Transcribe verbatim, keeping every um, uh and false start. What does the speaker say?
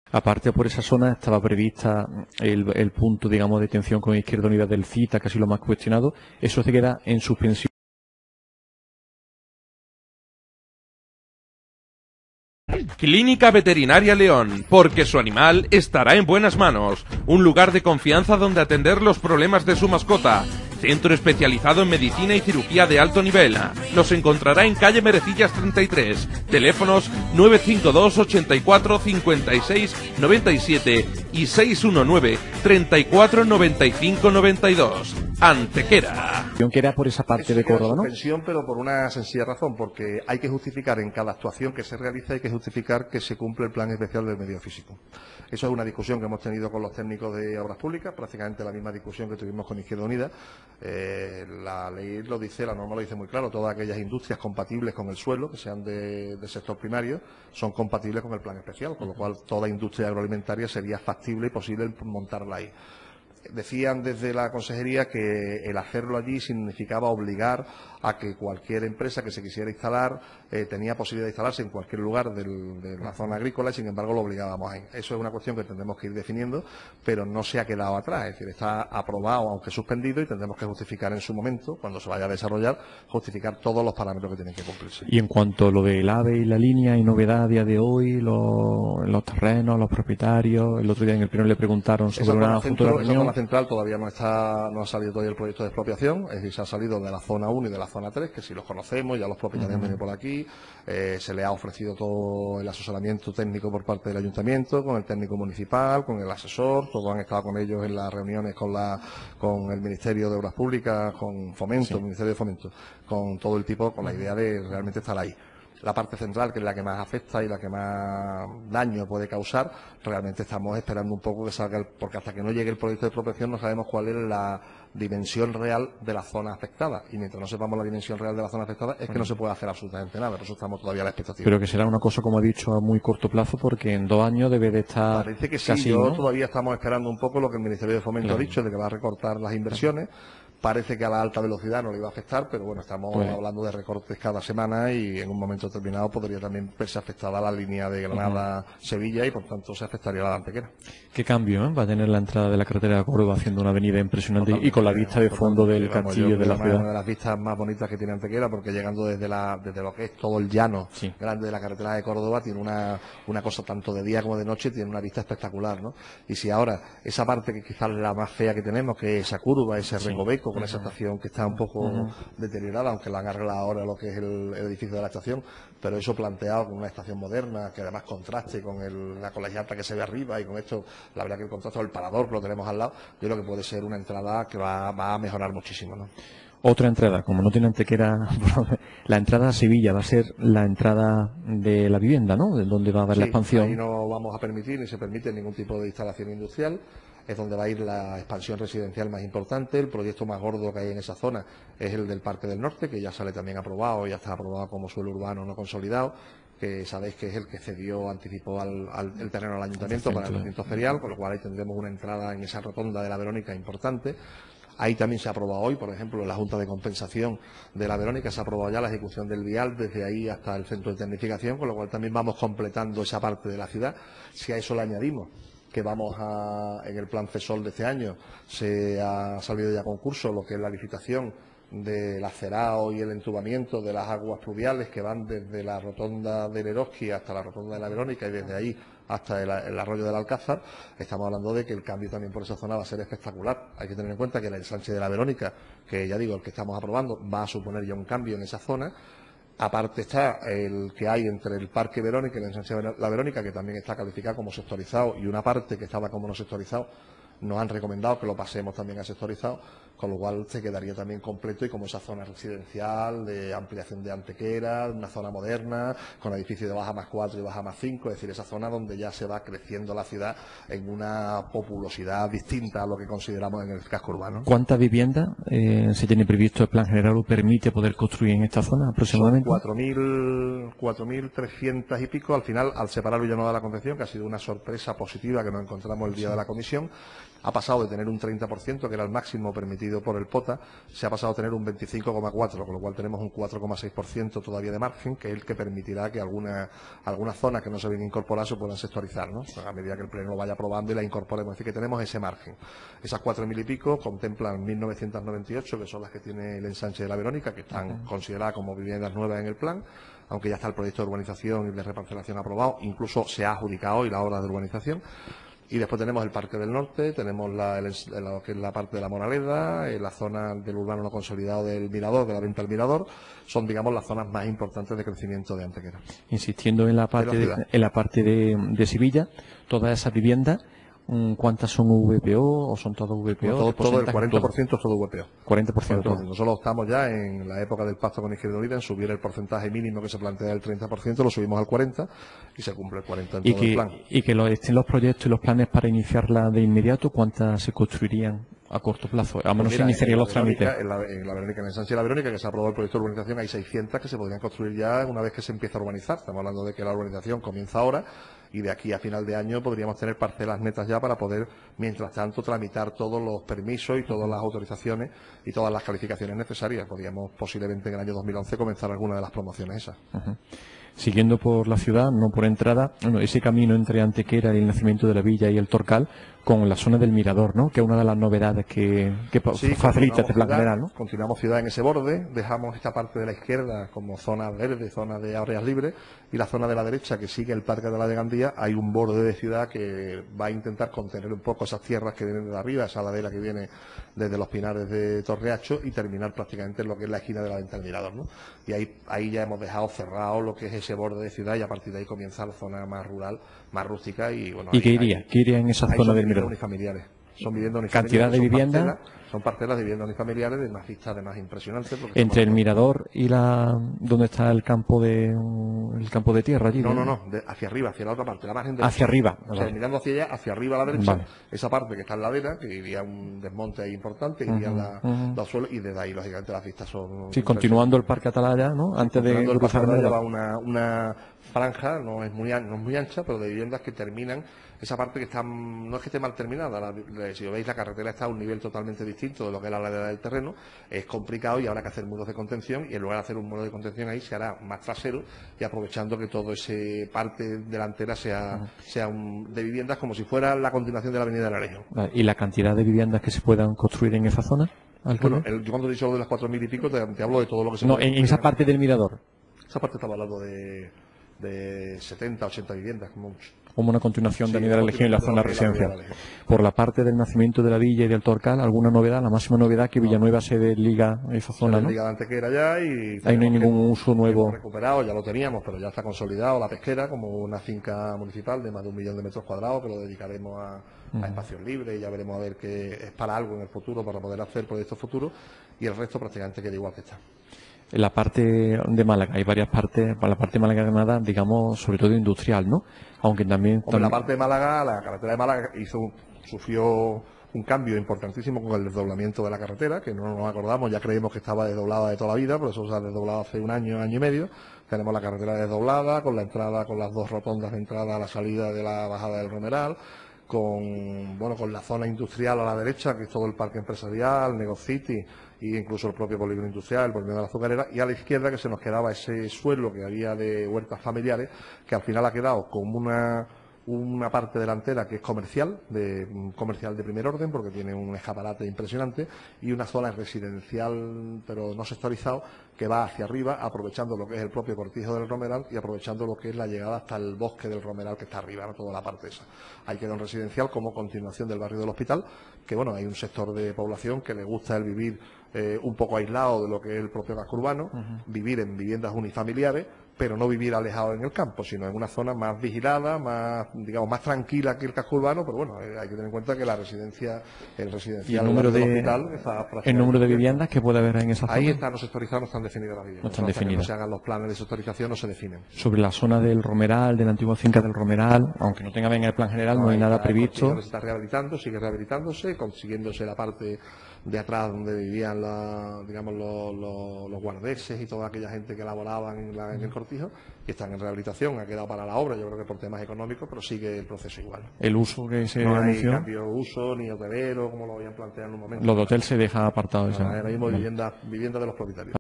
Aparte, por esa zona estaba prevista el, el punto, digamos, de tensión con Izquierda Unida del CITA, casi lo más cuestionado. Eso se queda en suspensión. Clínica Veterinaria León, porque su animal estará en buenas manos. Un lugar de confianza donde atender los problemas de su mascota. Centro especializado en medicina y cirugía de alto nivel. Nos encontrará en calle Merecillas treinta y tres. Teléfonos nueve cinco dos, ochenta y cuatro, cincuenta y seis, noventa y siete y seis uno nueve, treinta y cuatro, noventa y cinco, noventa y dos. Antequera. Que era por esa parte Eso de Córdoba, ¿no? suspensión, pero por una sencilla razón, porque hay que justificar en cada actuación que se realiza, hay que justificar que se cumple el plan especial del medio físico. Eso es una discusión que hemos tenido con los técnicos de obras públicas, prácticamente la misma discusión que tuvimos con Izquierda Unida. Eh, la ley lo dice, la norma lo dice muy claro, todas aquellas industrias compatibles con el suelo, que sean de, de sector primario, son compatibles con el plan especial, con lo cual toda industria agroalimentaria sería factible y posible montarla ahí. Decían desde la consejería que el hacerlo allí significaba obligar a que cualquier empresa que se quisiera instalar eh, tenía posibilidad de instalarse en cualquier lugar del, de la zona agrícola y sin embargo lo obligábamos ahí. Eso es una cuestión que tendremos que ir definiendo, pero no se ha quedado atrás, es decir, está aprobado aunque suspendido y tendremos que justificar en su momento, cuando se vaya a desarrollar, justificar todos los parámetros que tienen que cumplirse. Y en cuanto a lo del AVE y la línea, ¿hay novedad a día de hoy? Los, los terrenos, los propietarios. El otro día en el pleno le preguntaron sobre una futura reunión. Esa zona central todavía no está, no ha salido todavía el proyecto de expropiación, es decir, se ha salido de la zona uno y de la zona tres, que si los conocemos, ya los propietarios han venido por aquí, eh, se le ha ofrecido todo el asesoramiento técnico por parte del ayuntamiento, con el técnico municipal, con el asesor, todos han estado con ellos en las reuniones con la, con el Ministerio de Obras Públicas, con Fomento, sí. el Ministerio de Fomento, con todo el tipo, con la idea de realmente estar ahí. La parte central, que es la que más afecta y la que más daño puede causar, realmente estamos esperando un poco que salga, el, porque hasta que no llegue el proyecto de expropiación no sabemos cuál es la dimensión real de la zona afectada. Y mientras no sepamos la dimensión real de la zona afectada, es que uh-huh. no se puede hacer absolutamente nada. Por eso estamos todavía a la expectativa. Pero que será una cosa, como he dicho, a muy corto plazo, porque en dos años debe de estar. Parece que sí, casi, yo ¿no? todavía estamos esperando un poco lo que el Ministerio de Fomento claro. ha dicho, de que va a recortar las inversiones. Claro. Parece que a la alta velocidad no le iba a afectar, pero bueno, estamos pues, hablando de recortes cada semana y en un momento determinado podría también verse afectada la línea de Granada-Sevilla y por tanto se afectaría la de Antequera. Qué cambio ¿eh? va a tener la entrada de la carretera de Córdoba haciendo una avenida impresionante totalmente, y con la vista de fondo del castillo de la ciudad. Una de las vistas más bonitas que tiene Antequera, porque llegando desde la desde lo que es todo el llano sí. grande de la carretera de Córdoba tiene una, una cosa tanto de día como de noche, tiene una vista espectacular, ¿no? Y si ahora esa parte que quizás es la más fea que tenemos, que es esa curva, ese sí. recoveco con uh-huh. esa estación que está un poco uh-huh. deteriorada, aunque la han arreglado ahora lo que es el, el edificio de la estación, pero eso planteado con una estación moderna, que además contraste con el, la colegiata que se ve arriba y con esto, la verdad que el contraste del parador que lo tenemos al lado, yo creo que puede ser una entrada que va, va a mejorar muchísimo, ¿no? Otra entrada, como no tiene Antequera, la entrada a Sevilla va a ser la entrada de la vivienda, ¿no? De donde va a haber sí, la expansión. Ahí no vamos a permitir ni se permite ningún tipo de instalación industrial. Es donde va a ir la expansión residencial más importante. El proyecto más gordo que hay en esa zona es el del Parque del Norte, que ya sale también aprobado, ya está aprobado como suelo urbano no consolidado, que sabéis que es el que cedió, anticipó al, al, el terreno al ayuntamiento para el recinto ferial, con lo cual ahí tendremos una entrada en esa rotonda de la Verónica importante. Ahí también se ha aprobado hoy, por ejemplo, en la Junta de Compensación de la Verónica se ha aprobado ya la ejecución del vial desde ahí hasta el centro de tecnificación, con lo cual también vamos completando esa parte de la ciudad. Si a eso le añadimos que vamos a, en el plan CESOL de este año, se ha salido ya concurso lo que es la licitación del acerado y el entubamiento de las aguas pluviales que van desde la rotonda del Eroski hasta la rotonda de la Verónica y desde ahí hasta el, el arroyo del Alcázar. Estamos hablando de que el cambio también por esa zona va a ser espectacular. Hay que tener en cuenta que el ensanche de la Verónica, que ya digo, el que estamos aprobando, va a suponer ya un cambio en esa zona. Aparte está el que hay entre el Parque Verónica y el ensanche de la Verónica, que también está calificado como sectorizado, y una parte que estaba como no sectorizado, nos han recomendado que lo pasemos también a sectorizado, con lo cual se quedaría también completo y como esa zona residencial de ampliación de Antequera, una zona moderna, con edificios de baja más cuatro y baja más cinco, es decir, esa zona donde ya se va creciendo la ciudad en una populosidad distinta a lo que consideramos en el casco urbano. ¿Cuántas viviendas eh, se tiene previsto el plan general o permite poder construir en esta zona aproximadamente? Son cuatro mil trescientas y pico, al final, al separar Villanueva de la Concepción, que ha sido una sorpresa positiva que nos encontramos el día sí. de la comisión, ha pasado de tener un treinta por ciento, que era el máximo permitido por el POTA, se ha pasado a tener un veinticinco coma cuatro por ciento, con lo cual tenemos un cuatro coma seis por ciento todavía de margen, que es el que permitirá que alguna, algunas zonas que no se ven incorporadas se puedan sectorizar, ¿no? A medida que el Pleno lo vaya aprobando y la incorporemos. Es decir, que tenemos ese margen. Esas cuatro mil y pico contemplan mil novecientos noventa y ocho, que son las que tiene el ensanche de la Verónica, que están consideradas como viviendas nuevas en el plan, aunque ya está el proyecto de urbanización y de reparcelación aprobado, incluso se ha adjudicado hoy la obra de urbanización. Y después tenemos el Parque del Norte, tenemos la, el, lo que es la parte de la Moraleda, eh, la zona del urbano no consolidado del Mirador, de la venta al Mirador, son, digamos, las zonas más importantes de crecimiento de Antequera. Insistiendo en la parte de, de en la parte de, de Sevilla, todas esas viviendas, ¿cuántas son V P O o son todas V P O? No, todo, todo el cuarenta por ciento es todo V P O. cuarenta por ciento. Nosotros estamos ya en la época del pacto con Izquierda Unida en subir el porcentaje mínimo que se plantea del treinta por ciento, lo subimos al cuarenta por ciento y se cumple el cuarenta por ciento en y todo que, el plan. Y que lo, estén los proyectos y los planes para iniciarla de inmediato, ¿cuántas se construirían a corto plazo? A menos se iniciarían los trámites. En la, en la Verónica, en el ensanche de la Verónica, que se ha aprobado el proyecto de urbanización, hay seiscientas que se podrían construir ya una vez que se empieza a urbanizar. Estamos hablando de que la urbanización comienza ahora y de aquí a final de año podríamos tener parcelas netas ya para poder, mientras tanto, tramitar todos los permisos y todas las autorizaciones y todas las calificaciones necesarias. Podríamos posiblemente en el año dos mil once comenzar alguna de las promociones esas. Uh-huh. Siguiendo por la ciudad, no por entrada, bueno, ese camino entre Antequera y el nacimiento de la villa y el Torcal, con la zona del Mirador, ¿no? Que es una de las novedades que, que sí, facilita este plan ciudad, general, ¿no? Continuamos ciudad en ese borde, dejamos esta parte de la izquierda como zona verde, zona de áreas libres, y la zona de la derecha que sigue el Parque de la de Gandía, hay un borde de ciudad que va a intentar contener un poco esas tierras que vienen de arriba, esa ladera que viene desde los Pinares de Torreacho y terminar prácticamente en lo que es la esquina de la venta del Mirador, ¿no? Y ahí, ahí ya hemos dejado cerrado lo que es ese borde de ciudad y a partir de ahí comienza la zona más rural, más rústica y bueno. ¿Y ahí, qué iría? Ahí, ¿Qué iría en esa zona del Mirador? Unifamiliares. Son viviendas unifamiliares. ¿Cantidad de viviendas? Son parcelas de viviendas unifamiliares de unas vistas además impresionantes. Entre el Mirador y la donde está el campo de el campo de tierra allí. No, no, no, de, hacia arriba, hacia la otra parte, la margen de hacia arriba. O sea, mirando hacia allá, hacia arriba a la derecha, vale. Esa parte que está en la ladera, que iría un desmonte ahí importante, iría uh -huh, la, uh -huh. los suelos y desde ahí lógicamente las vistas son. Sí, continuando el Parque Atalaya, ¿no? Antes de el Parque Atalaya va una, una franja, no es muy no es muy ancha, pero de viviendas que terminan esa parte que está, no es que esté mal terminada, la, la, si veis la carretera está a un nivel totalmente distinto de lo que es la ladera del terreno, es complicado y habrá que hacer muros de contención y en lugar de hacer un muro de contención ahí se hará más trasero y aprovechando que todo ese parte delantera sea, uh -huh. sea un, de viviendas como si fuera la continuación de la avenida de la Región. ¿Y la cantidad de viviendas que se puedan construir en esa zona? Bueno, el, yo cuando he dicho de las cuatro mil y pico te, te hablo de todo lo que se No, puede en esa parte del Mirador. Esa parte estaba hablando de, de setenta, ochenta viviendas, como mucho. Como una continuación sí, de Avenida de la Legión y la zona residencial. Por la parte del nacimiento de la villa y del Torcal, ¿alguna novedad? La máxima novedad que Villanueva se desliga esa zona, se ¿no? desliga de Antequera ya y... Ahí no hay ningún uso nuevo. Hemos recuperado, ya lo teníamos, pero ya está consolidado la pesquera como una finca municipal de más de un millón de metros cuadrados que lo dedicaremos a, uh-huh. a espacios libres y ya veremos a ver qué es para algo en el futuro, para poder hacer proyectos futuros y el resto prácticamente queda igual que está. En la parte de Málaga, hay varias partes, para la parte de Málaga Granada, digamos, sobre todo industrial, ¿no? Aunque también... Hombre, también... la parte de Málaga, la carretera de Málaga hizo, sufrió un cambio importantísimo con el desdoblamiento de la carretera, que no nos acordamos, ya creímos que estaba desdoblada de toda la vida, pero eso se ha desdoblado hace un año, año y medio. Tenemos la carretera desdoblada, con la entrada, con las dos rotondas de entrada a la salida de la bajada del Romeral, con bueno con la zona industrial a la derecha, que es todo el parque empresarial, Negocity e incluso el propio polígono industrial, el polígono de la azucarera, y a la izquierda que se nos quedaba ese suelo que había de huertas familiares, que al final ha quedado como una una parte delantera que es comercial, de comercial de primer orden, porque tiene un escaparate impresionante, y una zona residencial, pero no sectorizado, que va hacia arriba, aprovechando lo que es el propio cortijo del Romeral y aprovechando lo que es la llegada hasta el bosque del Romeral que está arriba, ¿no? Toda la parte esa. Ahí queda un residencial como continuación del barrio del Hospital, que bueno, hay un sector de población que le gusta el vivir eh, un poco aislado de lo que es el propio casco urbano, uh-huh. vivir en viviendas unifamiliares, pero no vivir alejado en el campo, sino en una zona más vigilada, más, digamos, más tranquila que el casco urbano, pero bueno, eh, hay que tener en cuenta que la residencia, el residencial ¿Y el número de, hospital está el número de viviendas que puede haber en esa zona? Ahí está no sectorizado, no están definidas las viviendas. No están Hasta definidas. que no se hagan los planes de sectorización, no se definen. Sobre la zona del Romeral, de la antigua finca del Romeral, aunque no tenga bien el plan general, no, no hay nada previsto. Se está rehabilitando, sigue rehabilitándose, consiguiéndose la parte de atrás donde vivían la, digamos los, los, los guardeses y toda aquella gente que laboraban en, la, en el cortijo, y están en rehabilitación, ha quedado para la obra, yo creo que por temas económicos, pero sigue el proceso igual. El uso que se no anunció, hay cambio de uso, ni hotelero, como lo habían planteado en un momento. Los de hotel se deja apartado de esa. Ahora mismo vivienda, vivienda de los propietarios.